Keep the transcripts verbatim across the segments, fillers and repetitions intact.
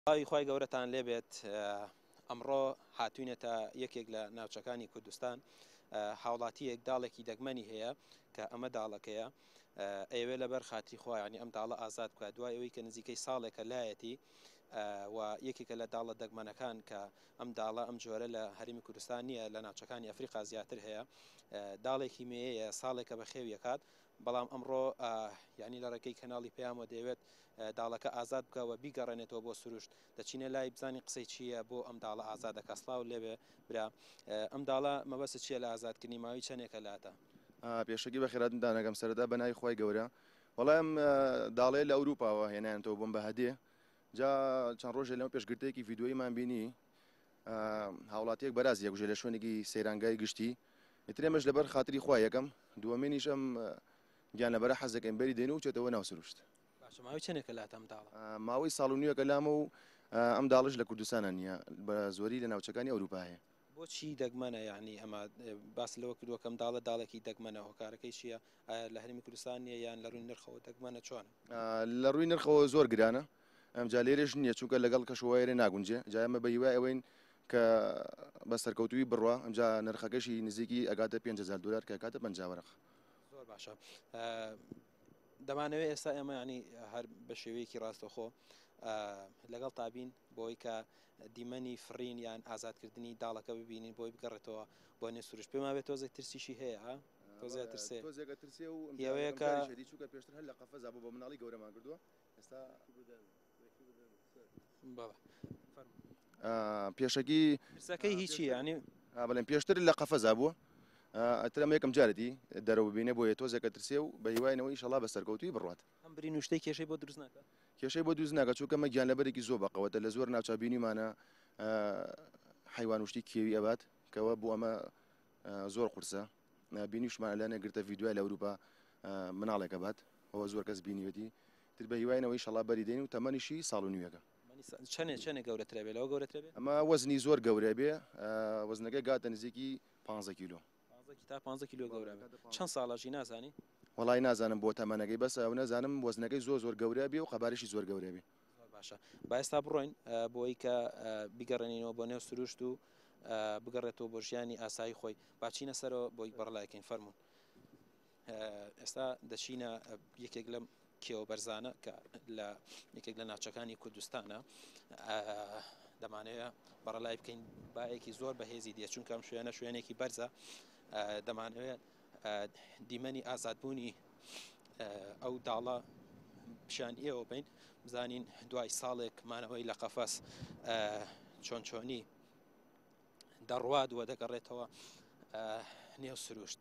ئاوی خی گەورەتان لێبێت ئەمڕۆ هاتوینێتە یەکێک لە ناوچەکانی کوردستان هاوڵاتیەک داڵێکی دەگمەنی هەیە کە ئەمە داڵەکەیە ئەوێ لەبەر خاتری خۆیانی ئەم داڵە ئازاد بکات دوای ئەوەی کە نزیکەی ساڵێکە لایەتی و یەکێکە لە داڵە دەگمەنەکان کە ئەم داڵە ئەم جۆرە لە هەرمی کوردستان نییە لە ناوچەکانی ئەفریقا زیاتر هەیە داڵێکی مەیە ساڵێکە بە خێویەکات بەڵام ئەمڕۆ یعنی لە ڕێگەی کەناڵی پێیانەوە دەوێت داڵەکە ئازاد بکەوە بیگەڕێنێتەوە بۆ سروشت دەچینە لای بزانانی قسەی چییە بۆ ئەم داڵە ئازادەکە سلااو لێبێ برا ئەم داڵە مەبەسە چیە لە ئازادکردنی ماوەی چەندێکە لاتە پێشەکی بە خێراتدا نەگەم سەردا بەنای خۆی گەورە وەڵام داڵێ لە ئەوروپاوە هێنایانەوە بۆم بە هەدێ جا چەند ڕۆژێ لەمە پێشگرتێکی ڤیددیۆیمان بینی هاوڵاتیەک بەراز یەکژێ لە شوێنێکی سەیرانگای گشتی ئترێمەش لەبەر خاتری خوا یەکەم دووەمێنیش ئەم گیانەبەرە حەزەکەم بەری دێن و چێتەوە ناو سروشت ماوەی چەندێکە لاتەم داڵە ماوەی ساڵ و نیوەکە لامە و ئەم داڵش لە کوردستانە نییە بە زۆری لە ناوچەکانی ئەوروپا هەیە بۆچی دەگمەنە یعنی ئەمە باس لەوە کردووەکەم داڵە داڵێکی دەگمەنە هۆکارەکەی چییە لە هەرمی کوردستان نیە یان لە ڕووی نرخەوە دەگمەنە چۆنە لە ڕووی نرخەوە زۆر گرانە ئەم جا لێرەش نییە چونکە لەگەڵ کەشوایێ ناگونجێ جایمە بە هیوای ئەوەین کە بە سەرکەوتوی بڕوە ئەمجا نرخەکەشی نزیکی ئەگاتە پێنج هەزار دلار کە کاتە پەنجاوەرەخ زۆر باشە دەمانەوێت ئێستا ئێمە ینی هەر بە شێوەیەکی ڕاستەخۆ لەگەڵ تابین بۆی کە دیمەنی فڕین یان ئازادکردنی داڵەکە ببینین بۆی بگەڕێتەوە بۆ نێ سروش پێما بێت تۆزێک ترسیشی هەیە تۆزێترسێ ئەوەیەکە چووکە پێشتر هەر لە قەفەزا بۆ بە مناڵی گەورەمان کردووە ئێستا پێشەکی پرسەکەی هیچی ینی بەڵێن پێشتر لە قەفەزا بووە ئەترەمە یەکەم جارەتی دەرەوە ببینێ بۆیە تۆزێکە ترسێ و بە هیواینەوەی ئینشەڵا بە سەرکەوتوی بڕات ئەم بری نوشتەی کێشەی بۆ دروست ناکە کێشەی بۆ دروست ناکە چونکە مە گیانلەبەرێکی زۆر بەقەوەتە لە زۆر ناوچبینیمانە حیوان وشتی کێوی ئەبات کەەوە بۆ ئەمە زۆر قورسە بینیشمان لە نەگرتە ڤیددیوای لە ئەوروپا مناڵێکە بات ئەوە زۆر کەس بینیوەتی تر بە هیواینەوەی ئینشەڵا بەری دێن و تەمەنیشی ساڵ و نیوەکە چەنێ چەنێ گەورەترە بێت لەوە گەورەترە بێت ئەمە وەزنی زۆر گەورە بێ وەزنەکە گاتە نزیکی پانزە کیلۆ تا پانزە کیلۆ گەورە چەند ساڵەژی نازانی وڵی نازانم بۆ تەمەنەکەی بەس ئەو نەزانم وەزنەکەی زۆر زۆر گەورە بێ و قەبارشی زۆر گەورە بێ باشە با ئێستا بڕۆین بۆی کە بیگەڕێنینەوە بۆ نێو سروشت و بگەڕێتەوە بۆ ژیانی ئاسایی خۆی باچینە سەرەوە بۆی بەڕڵایەکەین فەرمونون ئێستا دەچینە یەکێک لەم کێوە بەرزانە کە لە یەکێک لە ناوچەکانی کوردستانە دەمانەوێت بەڕەلای بکەین باەکی زۆر بەهێزی دیە چونکە ئەم شوێنە شوێنێکی بەرزە دەمانەوێت دیمەنی ئازادبوونی ئەو داڵە پیشانیەوە بین بزانین دوای ساڵێک مانەوەی لە قەفەس چۆن چۆنی دەڕوات وە دەگەڕێتەوە نێو سروشت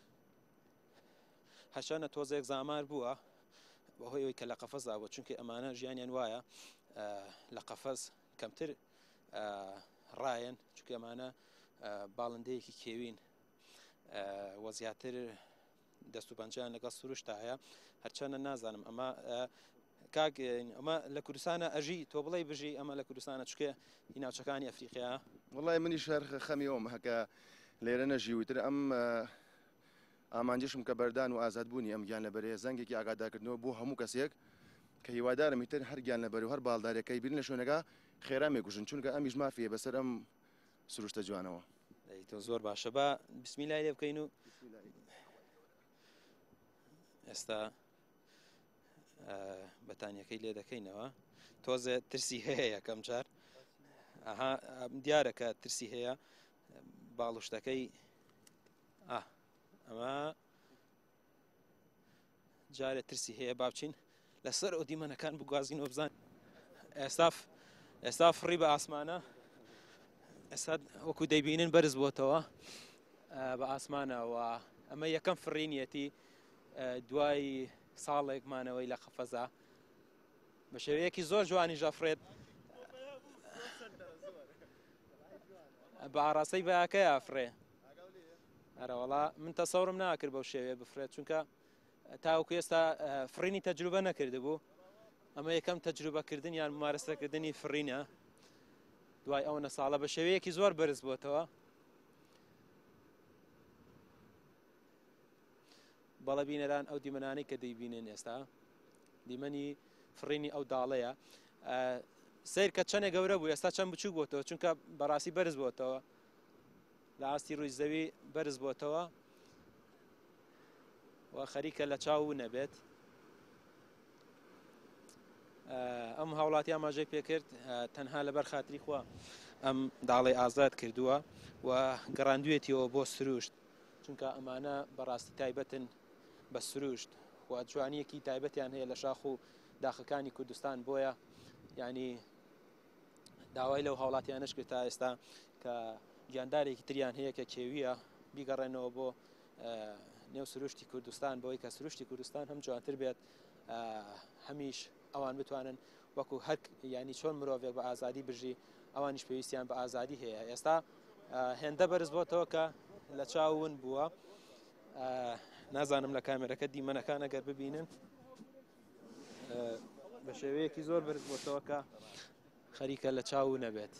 هەرچەنە تۆزێک زامار بووە بەهۆی ئەوەی کە لە قەفەزاوە چونکە ئەمانە ژیانیان وایە لە قەفەز کەمتر ڕایەن چونکە ئەمانە باڵندەیەکی کێوین وە زیاتر دەست و پەنجیان لەگەڵ سروشتا هەیە هەرچەنە نازانم ئەمە کاک ئەمە لە کوردستانە ئەژی تۆ بڵێ بژی ئەمە لە کوردستانە چکێ هی ناوچەکانی ئەفریقیا وڵای منی شەر خەمیەوەم هەکە لێرە نەژیوتر ئەم ئامانجشم کە بەردان و ئازادبوونی ئەم گیان لەبەرەیە زەنگێکی ئاگادارکردنەوە بۆ هەموو کەسێک کە هیوادارم ئیتر هەر گیان لەبەر و هەر باڵدارەکەی بین لە شوێنەکە خێرا مێکوژن چونکە ئەمیش مافیە بەسەر ئەم سروشتە جوانەوە تۆ زۆر باشە بە بسمیلای لێ بکەین و ئێستا بەتانیەکەی لێ دەکەینەوە تۆزێ ترسی هەیە یەکەم جار ئەها دیارەکە ترسی هەیە باڵوشتەکەی ئەمە جارێ ترسی هەیە باوچین لەسەر ئەو دیمەنەکان بگوازینەوە بزان ئێستا ئێستا فڕی بە ئاسمانە ئێستا وەکو دەیبینن بەرز بۆتەوە بە ئاسمانەوە ئەمە یەکەم فڕینیەتی دوای ساڵێکمانەوەی لە قەفەزا بە شێوەیەکی زۆر جوانی ژەفرێت بە ئاراستەی بەیاکەی ئافرێ هەرەوەڵا من تەسەورم ناکرد بەو شێوەیە بفرێت چونکە تاوەکو ئێستا فڕینی تەجروبە نەکردبوو ئەمە یەکەم تەجروبەکردن یان ممارەسەکردنی فڕینە دوای ئەوەنە ساڵە بە شێوەیەکی زۆر بەرز بووەتەوە بەڵە بینەران ئەو دیمەنانەی کە دەیبینن ئێستا دیمەنی فڕینی ئەو داڵەیە سیر کە چەنێ گەورە بوو ئێستا چەند بچوو بۆتەوە چونکە بەڕاستی بەرز بۆتەوە لە ئاستی ڕووی زەوی بەرز بۆتەوە و خەریکە لە چاو نەبێت ئەم هاوڵاتی ئاماژەی پێکرد تەنها لەبەر خاتری خوا ئەم داڵی ئازاد کردووە و گەڕاندوێتیەوە بۆ سروشت چونکە ئەمانە بەڕاستی تایبەتن بە سروشت و جوانیەکی تایبەتیان هەیە لە شاخ و داخەکانی کوردستان بۆیە ینی داوای لەو هاوڵاتیانش کرد تا ئێستا کە گیاندارێکی تریان هەیە کە کێویە بیگەڕێنەوە بۆ نێو سروشتی کوردستان بۆی کە سروشتی کوردستان هەم جوانتر بێت هەمیش ئەوان بتوانن وەکو هەر ینی چۆن مرۆڤێک بە ئازادی بژی ئەوانیش پێویستیان بە ئازادی هەیە ئێستا هێندە بەرز بۆتەوە کە لە چاون بووە نازانم لە کامێرەکە دیمەنەکان ئەگەر ببینن بە شێوەیەکی زۆر بەرز بۆتەوە کە خەریکە لە چاو نەبێت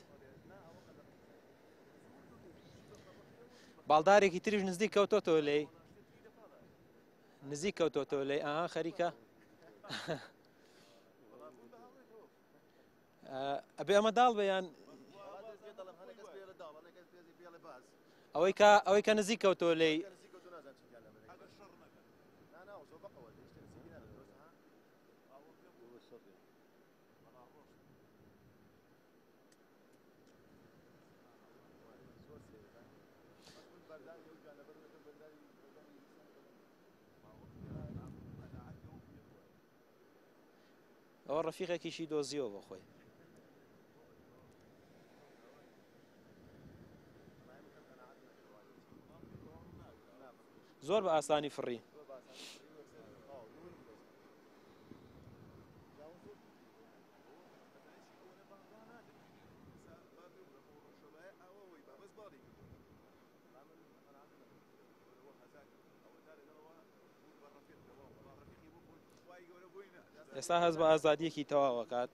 باڵدارێکی تریش نزیک کەوتۆتەوە لێی نزیک کەوتۆتەوە لێی ئاها خەریکە ئەبێ ئەمە داڵ بەیان ئەوەی کە ئەوەی کە نزیک کەوتۆ لێی ئەوە ڕەفیقێکیشی دۆزیەوە بۆ خۆی زۆر بە ئاسانی فڕی ئێستا هەست بە ئازادیەکی تەواوەکات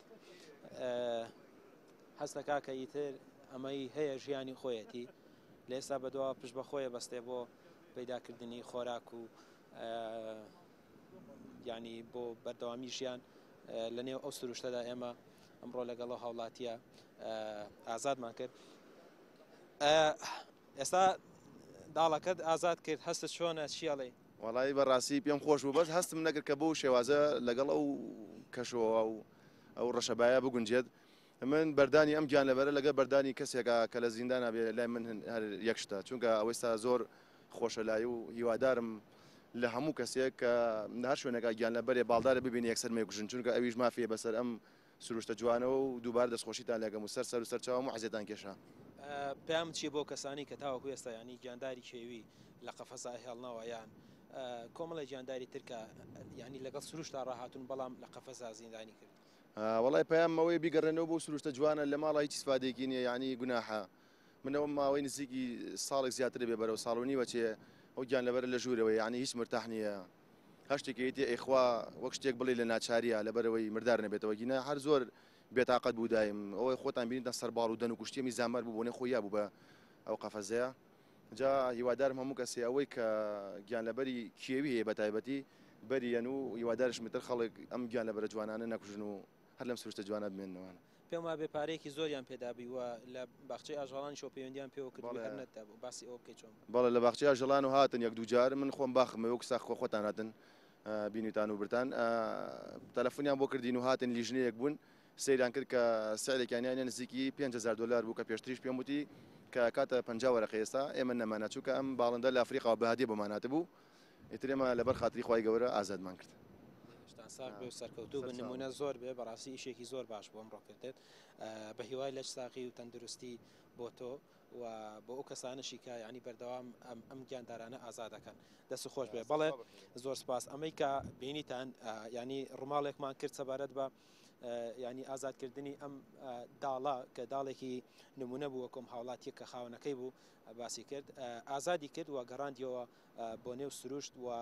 هەست دەکا کە ئیتر ئەمەی هەیە ژیانی خۆیەتی لە ئێستا بەدەوا پشت بە خۆیە بەستێ بۆ پەیداکردنی خۆراک و ینی بۆ بەردەوامی ژیان لە نێو ئەو سروشتەدا ئێمە ئەمڕۆ لەگەڵ هاوڵاتیە ئازادمان کرد ئێستا داڵەکەت ئازاد کرد هەستت چۆنە چیاڵێ وڵی بەڕاستی پێم خۆش بوو بەس هەستم نەکرد کە بۆ شێوازە لەگەڵ ئەو کەشەوە و ئەو ڕەشەبایە بگونجێت من بەردانی ئەم گیان لەبەرە لەگە بەردانی کەسێکە کە لە زیندانە بێ لای من هەر یەکشتە چونکە ئەوەستا زۆر خۆشەلایی و هیوادارم لە هەموو کەسێک کە هەر شوێنەکە گیان لەبەرێ باڵدارە ببینی یەکسەر مێکوژن چونکە ئەویش مافیە بەسەر ئەم سروشتە جوانەوە و دووبار دەستخۆشیتان لەگەم و سەر سەر و سەرچاوم و حەزێتان کێشا پێم چی بۆ کەسانی کە تاوەکو ئێستا ینی گیانداری کێوی لە قەفەسا هێڵنەوە یان کۆمەڵی گیانداری ترکە ینی لەگەڵ سروشتا ڕاهاتون بەڵام لە قەفەسا زیندانی کرد وڵی پەیامەوەی بیگەڕێنەوە بۆ سروشتە جوانە لە ماڵی هیچ سفادێکی نییە ینی گوناحە منەوە ماوەی نزیکی ساڵێک زیاتر بێ بەرەو ساڵونی وەچێ ئەو گیان لەبەر لە ژوورەوەی ینی هیچ مرتاح نییە هەشتێکی ئەیخوا وەک شتێک بڵێ لە ناچاریە لەبەرەوەی مردار نەبێتەوە گینە هەر زۆر بێتاقەت بوودایم ئەوەی خۆتان بینیتە سەرباڵ و دەن و کوشتێمی زامەر بوو بۆنێ خۆیان بوو بە ئەو قەفەزەیە جا هیوادارم هەموو کەسێ ئەوەی کە گیان لەبەری کێوی هەیە بە تایبەتی بەریەن و هیوادارش متر خەڵک ئەم گیان لەبەرە جوانانە نەکوژن و هەر لەم سروشتە جوانە بمێننەوەوانە پێم وابێ پارەیەکی زۆریان پێدابی وە لە باخچەی ئاژەڵانی شۆ پەیوەندیان پێوە کرد هەرنەتدا بوو باسی ئەو بکەیت چۆن بەڵێ لە باخچەی ئاژەڵان و هاتن یەک دوو جار من خۆم باخمەوە و ساخۆ خۆتان هاتن بینیتان و برتان تەلەفۆنیان بۆ کردین و هاتن لیژنەیەک بوون سەیران کرد کە سعرێکیانیان نزیکی پێنج هەزار دلار بوو کە پێشتریش پێم وتی کە کاتە پەنجا وەرەقە ئێستا ئێمە نەمانە چووکە ئەم باڵندە لە ئەفریقا بەهادیە بۆماناتە بوو ئیتر ئێمە لەبەر خاتری خوای گەورە ئازادمان کرد ساق بێ و سەرکەوتوو بە نمونە زۆر بێ بەڕاستی ئیشێکی زۆر باش بۆم ڕۆکردێت بە هیوای لەش ساقی و تەندروستی بۆ تۆ و بۆ ئەو کەسانشی کە ینی بەردەوام ئەم گیاندارانە ئازادەکەن دەست خۆش بێ بەڵێ زۆر سپاس ئەمەی کە بینیتان ینی ڕووماڵێکمان کرد سەبارەت بە ینی ئازادکردنی ئەم داڵا کە داڵێکی نمونە بووە کۆم هاوڵاتیە کە خاونەکەی بوو باسی کرد ئازادی کرد و گەڕاندیەوە بۆ نێو سروشت و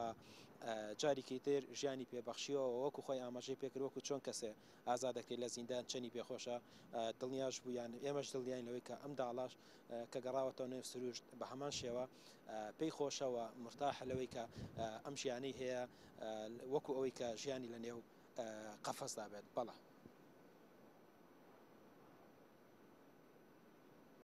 جارێکی تر ژیانی پێبەخشیەوە وەکو خۆی ئاماژەی پێکرد وەکو چۆن کەسێ ئازادەکەی لە زیندان چەنی پێخۆشە دڵنیاش بوویان ئێمەش دڵنیان لەوەی کە ئەم داڵاش کە گەڕاوەتەوە نێو سروشت بە هەمان شێوە پێی خۆشەوە مرتاحە لەوەی کە ئەم ژیانەی هەیە وەکو ئەوەی کە ژیانی لە نێو قەفەسدا بێت بەڵە